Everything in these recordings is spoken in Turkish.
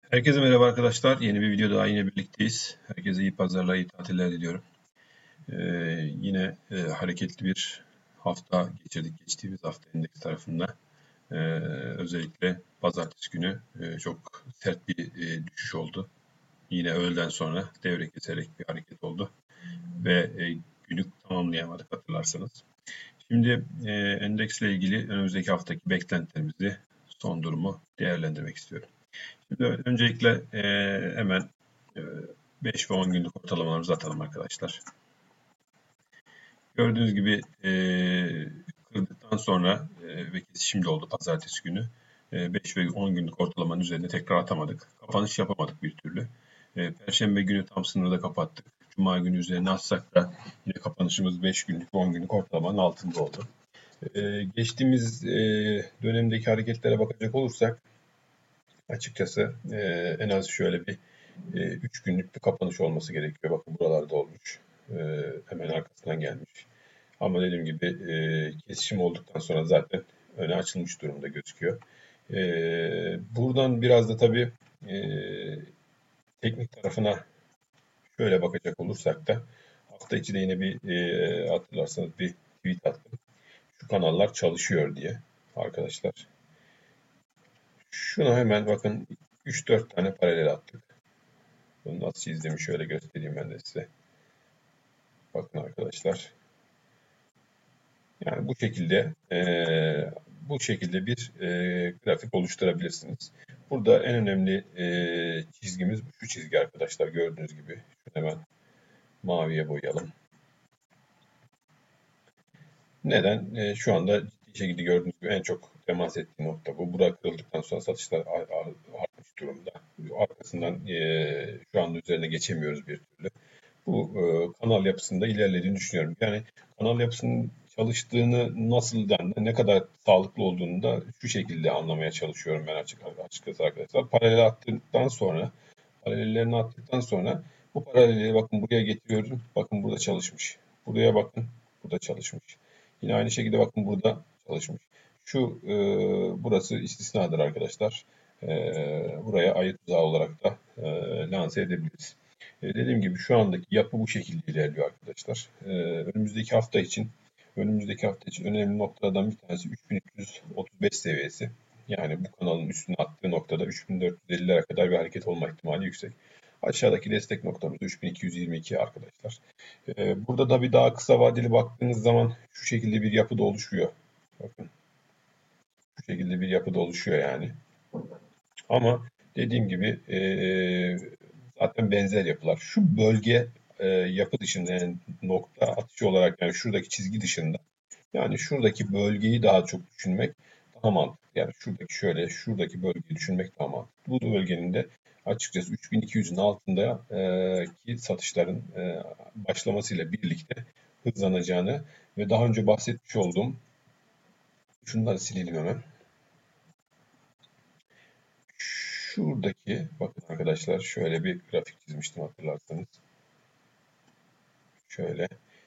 Herkese merhaba arkadaşlar. Yeni bir video daha yine birlikteyiz. Herkese iyi pazarlar, iyi tatiller diliyorum. Yine hareketli bir hafta geçirdik geçtiğimiz hafta endeks tarafında. Özellikle pazartesi günü çok sert bir düşüş oldu. Yine öğleden sonra devre keserek bir hareket oldu ve günü tamamlayamadık hatırlarsanız. Şimdi endeksle ilgili önümüzdeki haftaki beklentilerimizi, son durumu değerlendirmek istiyorum. Şimdi öncelikle hemen e, 5 ve 10 günlük ortalamalarımızı atalım arkadaşlar. Gördüğünüz gibi kırdıktan sonra ve kesişimde oldu pazartesi günü. 5 ve 10 günlük ortalamanın üzerinde tekrar atamadık. Kapanış yapamadık bir türlü. Perşembe günü tam sınırda kapattık. Cuma günü üzerine atsak da yine kapanışımız 5 günlük ve 10 günlük ortalamanın altında oldu. Geçtiğimiz dönemdeki hareketlere bakacak olursak açıkçası en az şöyle bir 3 günlük bir kapanış olması gerekiyor. Bakın buralarda olmuş. Hemen arkasından gelmiş. Ama dediğim gibi kesişim olduktan sonra zaten öne açılmış durumda gözüküyor. Buradan biraz da tabii e, teknik tarafına şöyle bakacak olursak da hafta içi de yine bir hatırlarsanız bir tweet attım. Şu kanallar çalışıyor diye arkadaşlar. Şuna hemen bakın 3-4 tane paralel attık. Bunu nasıl çizdiğimi şöyle göstereyim ben de size. Bakın arkadaşlar. Yani bu şekilde bir grafik oluşturabilirsiniz. Burada en önemli çizgimiz şu çizgi arkadaşlar gördüğünüz gibi. Şunu hemen maviye boyayalım. Neden? Şu anda ciddi şekilde gördüğünüz gibi en çok temas ettiği nokta bu. Bura kırıldıktan sonra satışlar artmış durumda. Arkasından şu anda üzerine geçemiyoruz bir türlü. Bu kanal yapısında ilerlediğini düşünüyorum. Yani kanal yapısının çalıştığını nasıl yani ne kadar sağlıklı olduğunu da şu şekilde anlamaya çalışıyorum ben açıkçası arkadaşlar. Paralellerini attıktan sonra bu paralelleri bakın buraya getiriyorum. Bakın burada çalışmış. Buraya bakın. Burada çalışmış. Yine aynı şekilde bakın burada çalışmış. Burası istisnadır arkadaşlar. Buraya ayı tuzağı olarak da lanse edebiliriz. Dediğim gibi şu andaki yapı bu şekilde ilerliyor arkadaşlar. Önümüzdeki hafta için önemli noktalardan bir tanesi 3335 seviyesi. Yani bu kanalın üstüne attığı noktada 3450'lere kadar bir hareket olma ihtimali yüksek. Aşağıdaki destek noktamız 3222 arkadaşlar. Burada da bir daha kısa vadeli baktığınız zaman şu şekilde bir yapı da oluşuyor. Bakın şu şekilde bir yapı da oluşuyor yani. Ama dediğim gibi zaten benzer yapılar. Şu bölge yapı dışında yani nokta atışı olarak yani şuradaki çizgi dışında yani şuradaki bölgeyi daha çok düşünmek daha mantıklı. Yani şuradaki bölgeyi düşünmek daha mantıklı. Bu bölgenin de açıkçası 3200'ün altında ki satışların başlamasıyla birlikte hızlanacağını ve daha önce bahsetmiş olduğum şunları silelim hemen. Bakın arkadaşlar şöyle bir grafik çizmiştim hatırlarsanız. Şöyle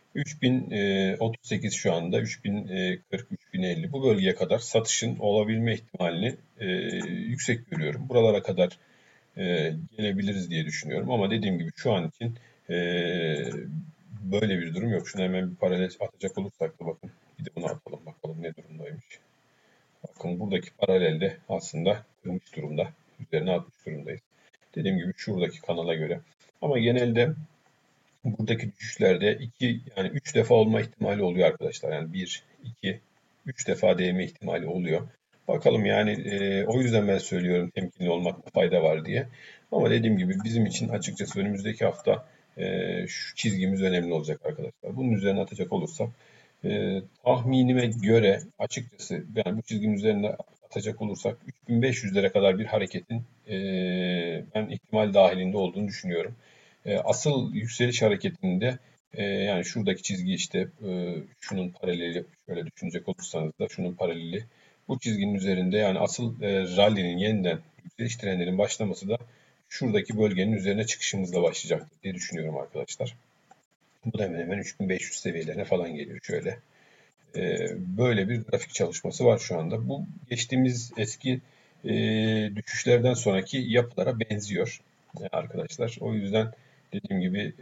3038 şu anda 3040 3050 bu bölgeye kadar satışın olabilme ihtimalini yüksek görüyorum. Buralara kadar gelebiliriz diye düşünüyorum ama dediğim gibi şu an için e, böyle bir durum yok. Şuna hemen bir paralel atacak olursak da bakın bir de bunu atalım bakalım ne durumdaymış. Bakın buradaki paralelde aslında kırmış durumda. Üzerine atmış durumdayız. Dediğim gibi şuradaki kanala göre. Ama genelde buradaki düşüşlerde yani 3 defa olma ihtimali oluyor arkadaşlar. Yani 1, 2, 3 defa değme ihtimali oluyor. Bakalım yani o yüzden ben söylüyorum temkinli olmakta fayda var diye. Ama dediğim gibi bizim için açıkçası önümüzdeki hafta şu çizgimiz önemli olacak arkadaşlar. Bunun üzerine atacak olursak tahminime göre açıkçası yani bu çizginin üzerine atacak olursak 3500'lere kadar bir hareketin ben ihtimal dahilinde olduğunu düşünüyorum. Asıl yükseliş hareketinde yani şuradaki çizgi işte şunun paraleli şöyle düşünecek olursanız da şunun paraleli bu çizginin üzerinde yani asıl rally'nin yeniden yükseliş trendinin başlaması da şuradaki bölgenin üzerine çıkışımızla başlayacaktır diye düşünüyorum arkadaşlar. Bu da hemen hemen 3500 seviyelerine falan geliyor şöyle. Böyle bir grafik çalışması var şu anda. Bu geçtiğimiz eski düşüşlerden sonraki yapılara benziyor arkadaşlar. O yüzden dediğim gibi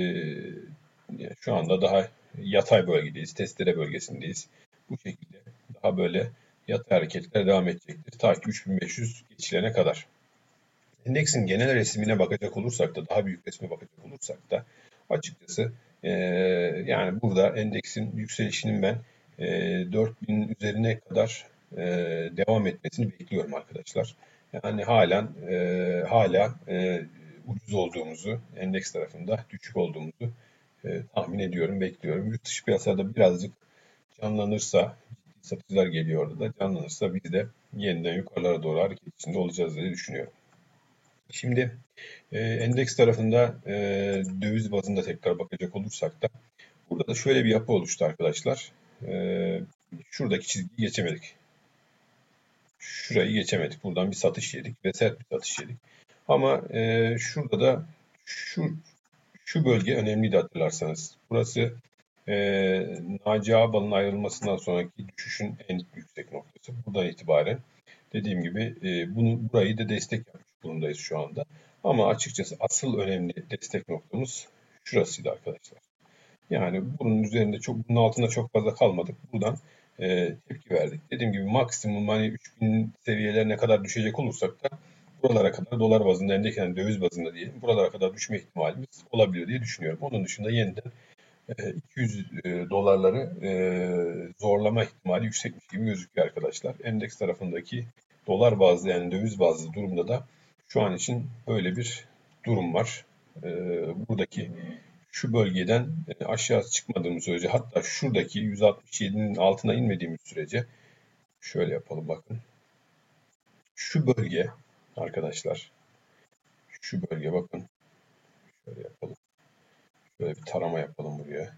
şu anda daha yatay bölgedeyiz, testere bölgesindeyiz. Bu şekilde daha böyle yatay hareketler devam edecektir. Ta ki 3500 geçilene kadar. Endeksin genel resmine bakacak olursak da, daha büyük resme bakacak olursak da açıkçası yani burada endeksin yükselişinin ben 4000 üzerine kadar devam etmesini bekliyorum arkadaşlar. Yani hala ucuz olduğumuzu, endeks tarafında düşük olduğumuzu tahmin ediyorum, bekliyorum. Yurt dışı piyasada birazcık canlanırsa, ciddi satıcılar geliyor orada da canlanırsa biz de yeniden yukarılara doğru hareket içinde olacağız diye düşünüyorum. Şimdi endeks tarafında döviz bazında tekrar bakacak olursak da burada da şöyle bir yapı oluştu arkadaşlar. Şuradaki çizgiyi geçemedik. Şurayı geçemedik. Buradan bir satış yedik ve sert bir satış yedik. Ama şurada da şu bölge önemliydi hatırlarsanız. Burası Naci Ağbal'ın ayrılmasından sonraki düşüşün en yüksek noktası. Buradan itibaren dediğim gibi burayı da destek yapmış durumdayız şu anda. Ama açıkçası asıl önemli destek noktamız şurasıydı arkadaşlar. Yani bunun altında çok fazla kalmadık. Buradan tepki verdik. Dediğim gibi maksimum hani 3000 seviyelerine kadar düşecek olursak da buralara kadar dolar bazında, endeks yani döviz bazında diyelim, buralara kadar düşme ihtimalimiz olabilir diye düşünüyorum. Onun dışında yeniden 200 dolarları zorlama ihtimali yüksekmiş gibi gözüküyor arkadaşlar. Endeks tarafındaki dolar bazlı yani döviz bazlı durumda da şu an için böyle bir durum var. Buradaki şu bölgeden aşağı çıkmadığımız sürece, hatta şuradaki 167'nin altına inmediğimiz sürece şöyle yapalım bakın. Şu bölge arkadaşlar, şu bölge bakın, şöyle yapalım. Şöyle bir tarama yapalım buraya.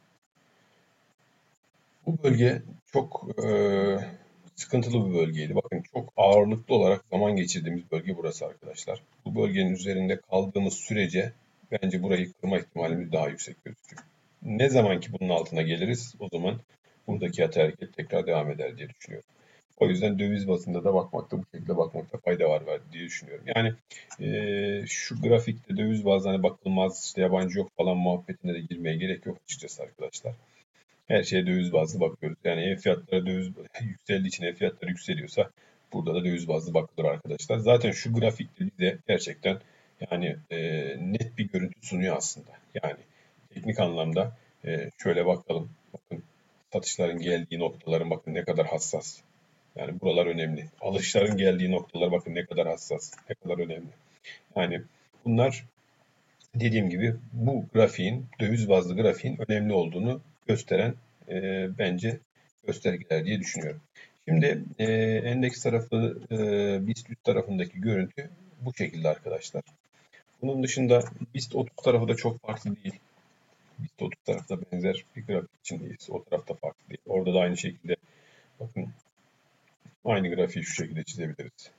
Bu bölge çok sıkıntılı bir bölgeydi. Bakın çok ağırlıklı olarak zaman geçirdiğimiz bölge burası arkadaşlar. Bu bölgenin üzerinde kaldığımız sürece bence burayı kırma ihtimalimiz daha yüksek gözüküyor. Ne zaman ki bunun altına geliriz o zaman buradaki yatay hareket tekrar devam eder diye düşünüyorum. O yüzden döviz bazında da bu şekilde bakmakta fayda var diye düşünüyorum. Yani şu grafikte döviz bazlı hani bakılmaz, işte yabancı yok falan muhabbetine de girmeye gerek yok açıkçası arkadaşlar. Her şeye döviz bazlı bakıyoruz. Yani ev fiyatları yükseldiği için ev fiyatları yükseliyorsa burada da döviz bazlı bakılır arkadaşlar. Zaten şu grafikte bize gerçekten yani net bir görüntü sunuyor aslında. Yani teknik anlamda şöyle bakalım. Bakın satışların geldiği noktaların bakın ne kadar hassas. Yani buralar önemli. Alışların geldiği noktalar bakın ne kadar hassas, ne kadar önemli. Yani bunlar dediğim gibi bu grafiğin, döviz bazlı grafiğin önemli olduğunu gösteren bence göstergeler diye düşünüyorum. Şimdi endeks tarafı, BIST 3 tarafındaki görüntü bu şekilde arkadaşlar. Bunun dışında BIST 30 tarafı da çok farklı değil. BIST 30 tarafta benzer bir grafik içindeyiz. O tarafta farklı değil. Orada da aynı şekilde bakın aynı grafiği şu şekilde çizebiliriz.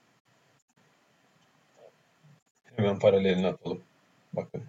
Hemen paralelini atalım. Bakın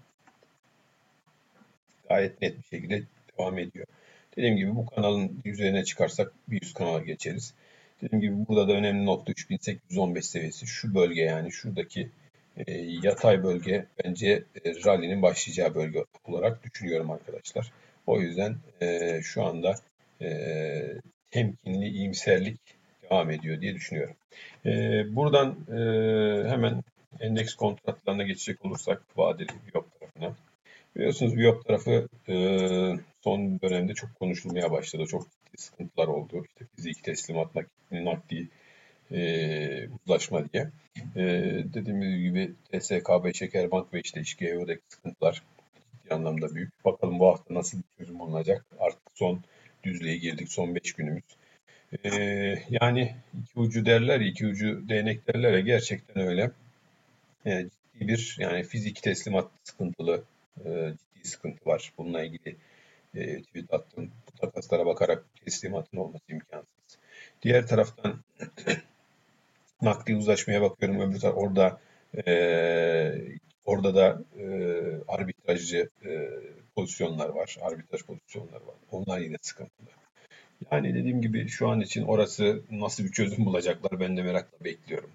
gayet net bir şekilde devam ediyor. Dediğim gibi bu kanalın üzerine çıkarsak bir üst kanala geçeriz. Dediğim gibi burada da önemli nokta 3815 seviyesi. Şu bölge yani şuradaki yatay bölge bence rally'nin başlayacağı bölge olarak düşünüyorum arkadaşlar. O yüzden şu anda e, temkinli iyimserlik devam ediyor diye düşünüyorum. Buradan hemen endeks kontratlarına geçecek olursak vadeli Viyop tarafına. Biliyorsunuz Viyop tarafı son dönemde çok konuşulmaya başladı. Çok ciddi sıkıntılar oldu. İşte fiziki teslimat, nakdi uzlaşma diye. Dediğimiz gibi TSKB, Şekerbank ve işte İşGEO'daki sıkıntılar ciddi anlamda büyük. Bakalım bu hafta nasıl bir çözüm bulunacak. Artık son düzlüğe girdik. Son 5 günümüz. Yani iki ucu derler ya, iki ucu değnek derler ya, gerçekten öyle. Ciddi bir yani fiziki teslimat sıkıntılı, ciddi sıkıntı var. Bununla ilgili tweet attım. Bu takaslara bakarak teslimatın olması imkansız. Diğer taraftan nakdi uzlaşmaya bakıyorum. E, orada da arbitrajcı pozisyonlar var. Arbitraj pozisyonları var. Onlar yine sıkıntılı. Yani dediğim gibi şu an için orası nasıl bir çözüm bulacaklar ben de merakla bekliyorum.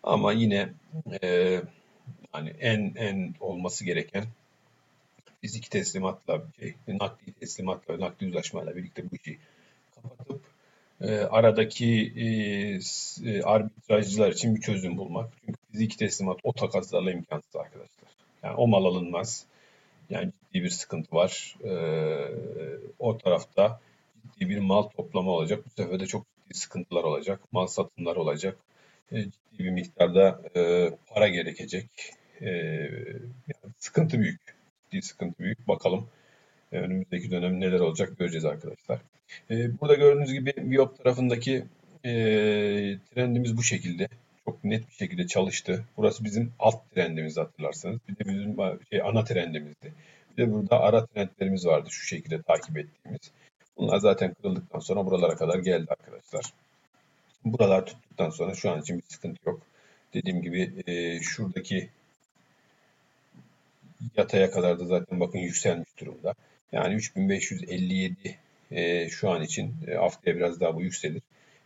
Ama yine e, hani en olması gereken fiziki teslimatla, nakli teslimatla, nakli uzlaşmayla birlikte bu işi kapatıp aradaki arbitrajcılar için bir çözüm bulmak. Çünkü fiziki teslimat o takaslarla imkansız arkadaşlar. Yani o mal alınmaz. Yani ciddi bir sıkıntı var. O tarafta ciddi bir mal toplama olacak. Bu sefer de çok ciddi sıkıntılar olacak. Mal satımları olacak. Ciddi bir miktarda para gerekecek. Yani sıkıntı büyük. Ciddi sıkıntı büyük. Bakalım önümüzdeki dönem neler olacak göreceğiz arkadaşlar. Burada gördüğünüz gibi Viyop tarafındaki trendimiz bu şekilde. Çok net bir şekilde çalıştı. Burası bizim alt trendimiz hatırlarsanız. Bir de bizim ana trendimizdi. Bir de burada ara trendlerimiz vardı şu şekilde takip ettiğimiz. Bunlar zaten kırıldıktan sonra buralara kadar geldi arkadaşlar. Buralar tuttuktan sonra şu an için bir sıkıntı yok. Dediğim gibi şuradaki yataya kadar da zaten bakın yükselmiş durumda. Yani 3557 şu an için haftaya biraz daha bu yükselir.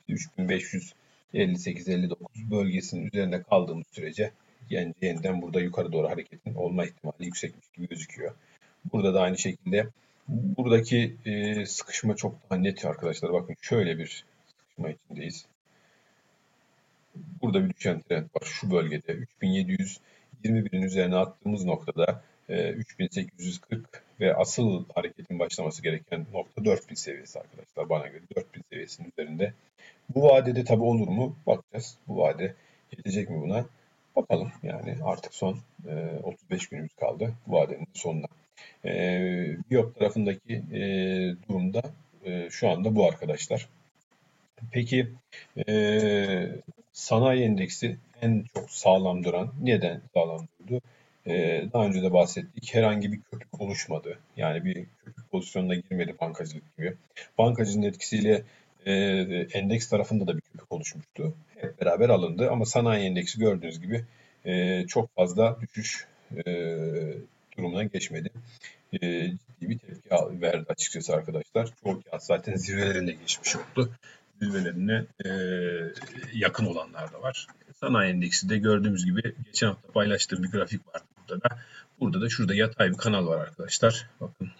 3558-59 bölgesinin üzerinde kaldığımız sürece yani yeniden burada yukarı doğru hareketin olma ihtimali yüksekmiş gibi gözüküyor. Burada da aynı şekilde buradaki sıkışma çok daha net arkadaşlar. Bakın şöyle bir sıkışma içindeyiz. Burada bir düşen trend var şu bölgede. 3721'in üzerine attığımız noktada 3840 ve asıl hareketin başlaması gereken nokta 4000 seviyesi arkadaşlar. Bana göre 4000 seviyesinin üzerinde. Bu vadede tabii olur mu? Bakacağız. Bu vade yetecek mi buna? Bakalım yani artık son 35 günümüz kaldı bu vadenin sonuna. Biyop tarafındaki durumda şu anda bu arkadaşlar. Peki sanayi endeksi en çok sağlam duran neden sağlam durdu? Daha önce de bahsettik. Herhangi bir köpük oluşmadı. Yani bir köpük pozisyonuna girmedi bankacılık gibi. Bankacının etkisiyle endeks tarafında da bir köpük oluşmuştu. Hep beraber alındı ama sanayi endeksi gördüğünüz gibi çok fazla düşüş durumuna geçmedi. Ciddi bir tepki verdi açıkçası arkadaşlar. Çoğu kağıt zaten zirvelerinde geçmiş oldu. Zirvelerine yakın olanlar da var. Sanayi endeksi de gördüğümüz gibi geçen hafta paylaştığım bir grafik vardı burada da. Burada da şurada yatay bir kanal var arkadaşlar. Bakın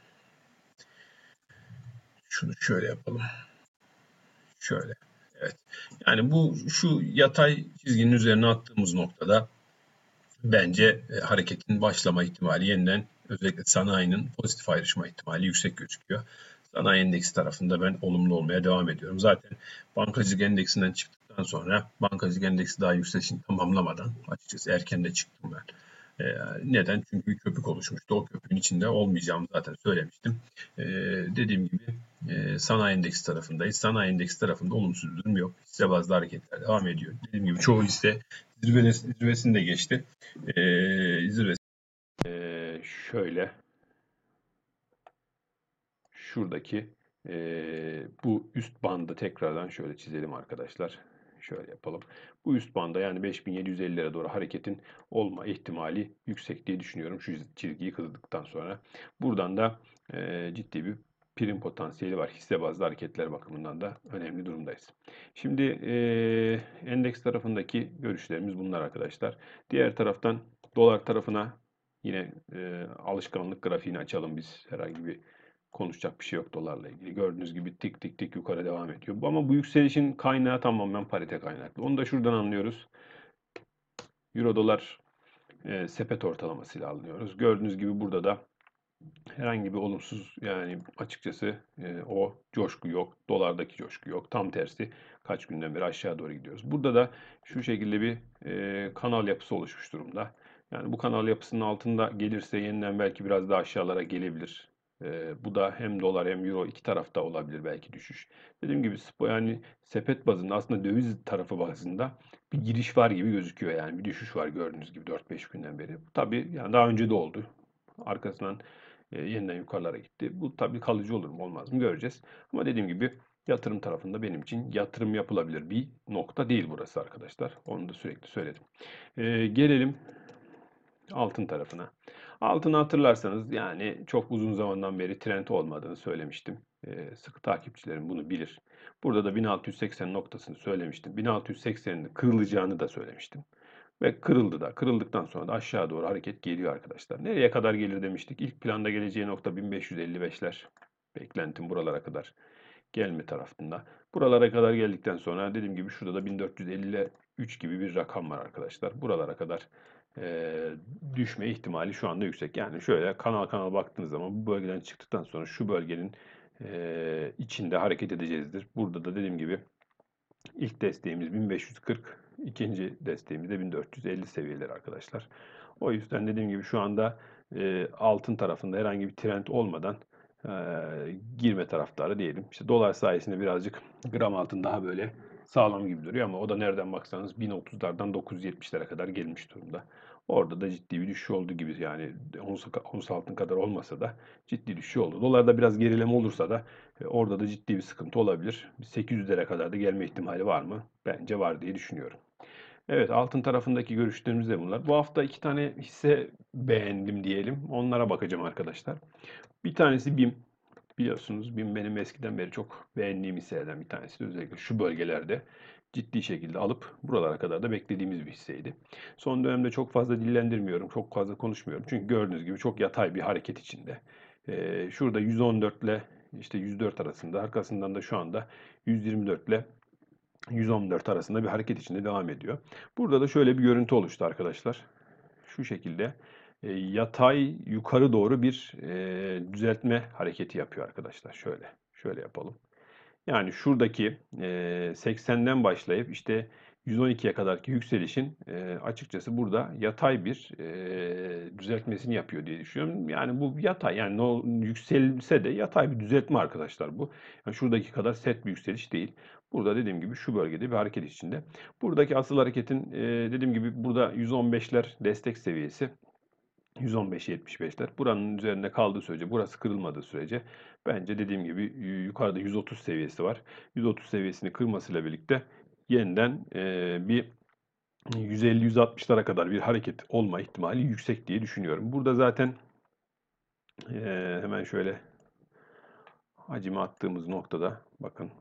şunu şöyle yapalım. Şöyle. Evet. Yani bu şu yatay çizginin üzerine attığımız noktada bence hareketin başlama ihtimali yeniden özellikle sanayinin pozitif ayrışma ihtimali yüksek gözüküyor. Sanayi endeksi tarafında ben olumlu olmaya devam ediyorum. Zaten bankacılık endeksinden çıktıktan sonra bankacılık endeksi daha yükselişini tamamlamadan açıkçası erken de çıktım ben. Neden? Çünkü bir köpük oluşmuştu. O köpüğün içinde olmayacağımı zaten söylemiştim. Dediğim gibi sanayi endeksi tarafındayız. Sanayi endeksi tarafında olumsuz bir durum yok. Hisse bazlı hareketler devam ediyor. Dediğim gibi çoğu hisse zirvesini de geçti. Zirvesi şöyle şuradaki bu üst bandı tekrardan şöyle çizelim arkadaşlar. Şöyle yapalım. Bu üst banda yani 5750'lere doğru hareketin olma ihtimali yüksek diye düşünüyorum şu çizgiyi kırdıktan sonra. Buradan da ciddi bir prim potansiyeli var. Hisse bazlı hareketler bakımından da önemli durumdayız. Şimdi endeks tarafındaki görüşlerimiz bunlar arkadaşlar. Diğer taraftan dolar tarafına yine alışkanlık grafiğini açalım biz. Herhangi bir konuşacak bir şey yok dolarla ilgili. Gördüğünüz gibi tik tik tik yukarı devam ediyor. Ama bu yükselişin kaynağı tamamen parite kaynaklı. Onu da şuradan anlıyoruz. Euro dolar sepet ortalamasıyla alınıyoruz. Gördüğünüz gibi burada da herhangi bir olumsuz yani açıkçası o coşku yok. Dolardaki coşku yok. Tam tersi kaç günden beri aşağı doğru gidiyoruz. Burada da şu şekilde bir kanal yapısı oluşmuş durumda. Yani bu kanal yapısının altında gelirse yeniden belki biraz daha aşağılara gelebilir. Bu da hem dolar hem euro iki tarafta olabilir belki düşüş. Dediğim gibi yani sepet bazında aslında döviz tarafı bazında bir giriş var gibi gözüküyor yani bir düşüş var gördüğünüz gibi 4-5 günden beri. Tabii yani daha önce de oldu. Arkasından yeniden yukarılara gitti. Bu tabii kalıcı olur mu olmaz mı göreceğiz. Ama dediğim gibi yatırım tarafında benim için yatırım yapılabilir bir nokta değil burası arkadaşlar. Onu da sürekli söyledim. Gelelim altın tarafına. Altını hatırlarsanız yani çok uzun zamandan beri trend olmadığını söylemiştim. Sıkı takipçilerim bunu bilir. Burada da 1680 noktasını söylemiştim. 1680'in kırılacağını da söylemiştim. Ve kırıldı da. Kırıldıktan sonra da aşağı doğru hareket geliyor arkadaşlar. Nereye kadar gelir demiştik? İlk planda geleceği nokta 1555'ler. Beklentim buralara kadar gelme tarafında. Buralara kadar geldikten sonra dediğim gibi şurada da 1453 gibi bir rakam var arkadaşlar. Buralara kadar düşme ihtimali şu anda yüksek. Yani şöyle kanal kanal baktığınız zaman bu bölgeden çıktıktan sonra şu bölgenin içinde hareket edeceğizdir. Burada da dediğim gibi İlk desteğimiz 1540, ikinci desteğimiz de 1450 seviyeleri arkadaşlar. O yüzden dediğim gibi şu anda altın tarafında herhangi bir trend olmadan e, girme taraftarı diyelim. İşte dolar sayesinde birazcık gram altın daha böyle sağlam gibi duruyor ama o da nereden baksanız 1030'lardan 970'lere kadar gelmiş durumda. Orada da ciddi bir düşüş oldu gibi yani ons altın kadar olmasa da ciddi düşüş oldu. Dolarda biraz gerileme olursa da orada da ciddi bir sıkıntı olabilir. 800'lere kadar da gelme ihtimali var mı? Bence var diye düşünüyorum. Evet, altın tarafındaki görüşlerimiz de bunlar. Bu hafta iki tane hisse beğendim diyelim. Onlara bakacağım arkadaşlar. Bir tanesi BİM. Biliyorsunuz BİM benim eskiden beri çok beğendiğim hisselerden bir tanesi. Özellikle şu bölgelerde ciddi şekilde alıp buralara kadar da beklediğimiz bir hisseydi. Son dönemde çok fazla dillendirmiyorum, çok fazla konuşmuyorum. Çünkü gördüğünüz gibi çok yatay bir hareket içinde. Şurada 114 ile işte 104 arasında, arkasından da şu anda 124 ile 114 arasında bir hareket içinde devam ediyor. Burada da şöyle bir görüntü oluştu arkadaşlar. Şu şekilde yatay yukarı doğru bir düzeltme hareketi yapıyor arkadaşlar. Şöyle yapalım. Yani şuradaki 80'den başlayıp işte 112'ye kadarki yükselişin açıkçası burada yatay bir düzeltmesini yapıyor diye düşünüyorum. Yani bu yatay yani yükselse de yatay bir düzeltme arkadaşlar bu. Yani şuradaki kadar set bir yükseliş değil. Burada dediğim gibi şu bölgede bir hareket içinde. Buradaki asıl hareketin dediğim gibi burada 115'ler destek seviyesi. 115-75'ler. Buranın üzerinde kaldığı sürece, burası kırılmadığı sürece bence dediğim gibi yukarıda 130 seviyesi var. 130 seviyesini kırmasıyla birlikte yeniden bir 150-160'lara kadar bir hareket olma ihtimali yüksek diye düşünüyorum. Burada zaten hemen şöyle hacime attığımız noktada bakın.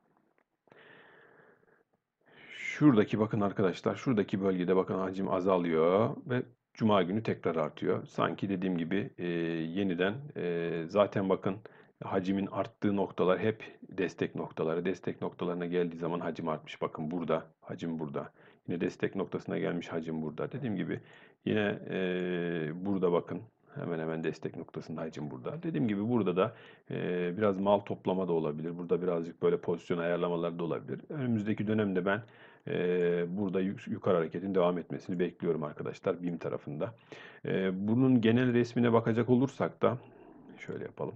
Şuradaki bakın arkadaşlar, şuradaki bölgede bakın hacim azalıyor ve Cuma günü tekrar artıyor. Sanki dediğim gibi yeniden zaten bakın hacimin arttığı noktalar hep destek noktaları. Destek noktalarına geldiği zaman hacim artmış. Bakın burada, hacim burada. Yine destek noktasına gelmiş hacim burada. Dediğim gibi yine burada bakın hemen hemen destek noktasında hacim burada. Dediğim gibi burada da biraz mal toplama da olabilir. Burada birazcık böyle pozisyon ayarlamalar da olabilir. Önümüzdeki dönemde ben burada yukarı hareketin devam etmesini bekliyorum arkadaşlar BİM tarafında. Bunun genel resmine bakacak olursak da şöyle yapalım.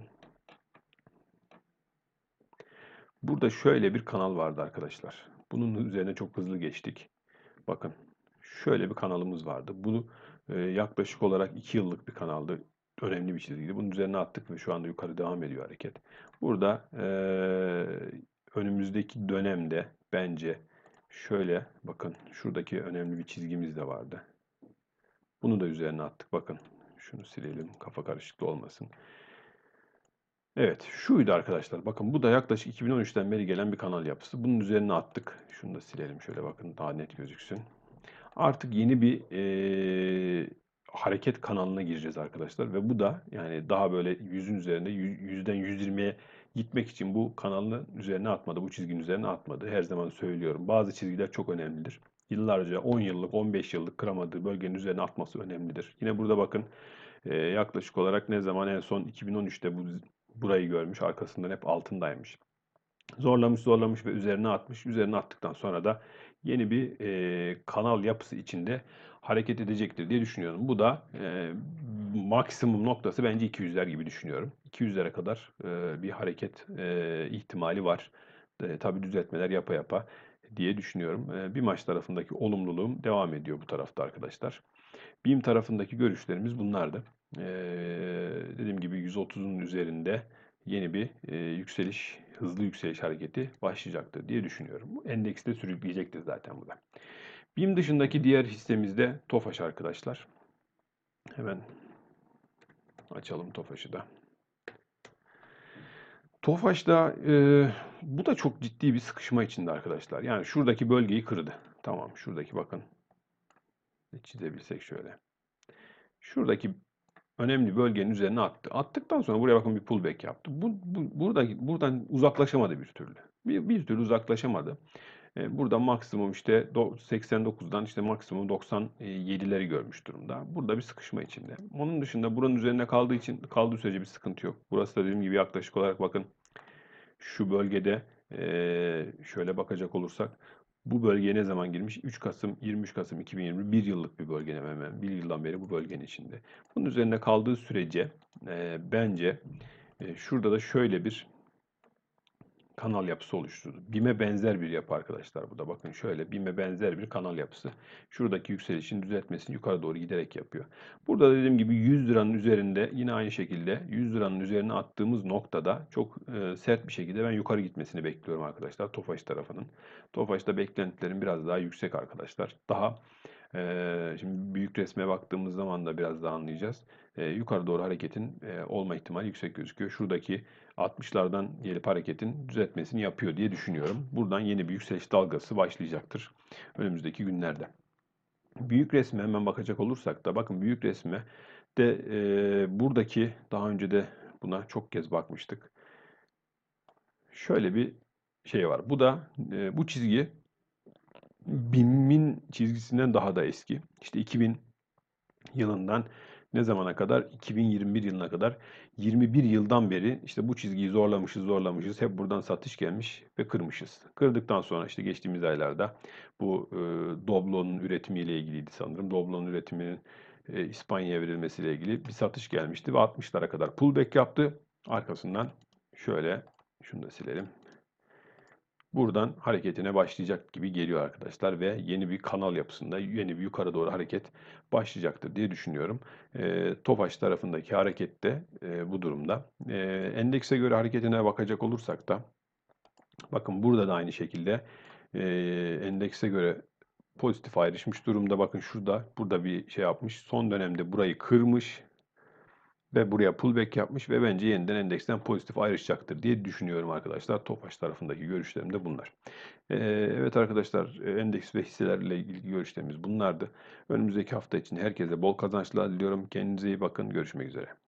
Burada şöyle bir kanal vardı arkadaşlar. Bunun üzerine çok hızlı geçtik. Bakın şöyle bir kanalımız vardı. Bu yaklaşık olarak 2 yıllık bir kanaldı. Önemli bir çizgiydi. Bunun üzerine attık ve şu anda yukarı devam ediyor hareket. Burada önümüzdeki dönemde bence şöyle bakın şuradaki önemli bir çizgimiz de vardı. Bunu da üzerine attık. Bakın şunu silelim. Kafa karışıklığı olmasın. Evet şuydu arkadaşlar. Bakın bu da yaklaşık 2013'ten beri gelen bir kanal yapısı. Bunun üzerine attık. Şunu da silelim şöyle bakın daha net gözüksün. Artık yeni bir hareket kanalına gireceğiz arkadaşlar ve bu da yani daha böyle yüzün üzerinde 100'den 120'ye gitmek için bu kanalın üzerine atmadı, bu çizginin üzerine atmadı. Her zaman söylüyorum. Bazı çizgiler çok önemlidir. Yıllarca 10 yıllık, 15 yıllık kıramadığı bölgenin üzerine atması önemlidir. Yine burada bakın yaklaşık olarak ne zaman en son 2013'te burayı görmüş, arkasından hep altındaymış. Zorlamış ve üzerine atmış. Üzerine attıktan sonra da yeni bir kanal yapısı içinde hareket edecektir diye düşünüyorum. Bu da maksimum noktası bence 200'ler gibi düşünüyorum. 200'lere kadar bir hareket ihtimali var. Tabii düzeltmeler yapa yapa diye düşünüyorum. Bir maç tarafındaki olumluluğum devam ediyor bu tarafta arkadaşlar. BİM tarafındaki görüşlerimiz bunlardı. Dediğim gibi 130'un üzerinde yeni bir hızlı yükseliş hareketi başlayacaktır diye düşünüyorum. Bu endekste sürükleyecektir zaten bu da. BİM dışındaki diğer hissemiz de TOFAŞ arkadaşlar. Hemen açalım TOFAŞ'ı da. TOFAŞ'ta bu da çok ciddi bir sıkışma içinde arkadaşlar. Yani şuradaki bölgeyi kırdı. Tamam şuradaki bakın. çizebilsek şöyle. Şuradaki önemli bölgenin üzerine attı. Attıktan sonra buraya bakın bir pullback yaptı. Buradan uzaklaşamadı bir türlü. Bir türlü uzaklaşamadı. Burada maksimum işte 89'dan işte maksimum 97'leri görmüş durumda. Burada bir sıkışma içinde. Onun dışında buranın üzerinde kaldığı sürece bir sıkıntı yok. Burası da dediğim gibi yaklaşık olarak bakın şu bölgede şöyle bakacak olursak bu bölgeye ne zaman girmiş? 3 Kasım, 23 Kasım 2020 bir yıllık bir bölge hemen. Bir yıldan beri bu bölgenin içinde. Bunun üzerinde kaldığı sürece bence şurada da şöyle bir kanal yapısı oluşturdu. BİM'e benzer bir yapı arkadaşlar burada. Bakın şöyle BİM'e benzer bir kanal yapısı. Şuradaki yükselişin düzeltmesini yukarı doğru giderek yapıyor. Burada dediğim gibi 100 liranın üzerinde yine aynı şekilde 100 liranın üzerine attığımız noktada çok sert bir şekilde ben yukarı gitmesini bekliyorum arkadaşlar Tofaş tarafının. Tofaş'ta beklentilerim biraz daha yüksek arkadaşlar. Daha şimdi büyük resme baktığımız zaman da biraz daha anlayacağız. Yukarı doğru hareketin olma ihtimali yüksek gözüküyor. Şuradaki 60'lardan gelip hareketin düzeltmesini yapıyor diye düşünüyorum. Buradan yeni bir yükseliş dalgası başlayacaktır önümüzdeki günlerde. Büyük resme hemen bakacak olursak da bakın büyük resme de buradaki daha önce de buna çok kez bakmıştık. Şöyle bir şey var. Bu da bu çizgi BİM'in çizgisinden daha da eski. İşte 2000 yılından ne zamana kadar? 2021 yılına kadar 21 yıldan beri işte bu çizgiyi zorlamışız. Hep buradan satış gelmiş ve kırmışız. Kırdıktan sonra işte geçtiğimiz aylarda bu Doblo'nun üretimiyle ilgiliydi sanırım. Doblo'nun üretiminin İspanya'ya verilmesiyle ilgili bir satış gelmişti ve 60'lara kadar pullback yaptı. Arkasından şöyle şunu da silelim. Buradan hareketine başlayacak gibi geliyor arkadaşlar ve yeni bir kanal yapısında yeni bir yukarı doğru hareket başlayacaktır diye düşünüyorum. Tofaş tarafındaki harekette bu durumda. Endekse göre hareketine bakacak olursak da bakın burada da aynı şekilde endekse göre pozitif ayrışmış durumda. Bakın burada bir şey yapmış. Son dönemde burayı kırmış ve buraya pullback yapmış ve bence yeniden endeksten pozitif ayrışacaktır diye düşünüyorum arkadaşlar. Tofaş tarafındaki görüşlerim de bunlar. Evet arkadaşlar, endeks ve hisselerle ilgili görüşlerimiz bunlardı. Önümüzdeki hafta için herkese bol kazançlar diliyorum. Kendinize iyi bakın. Görüşmek üzere.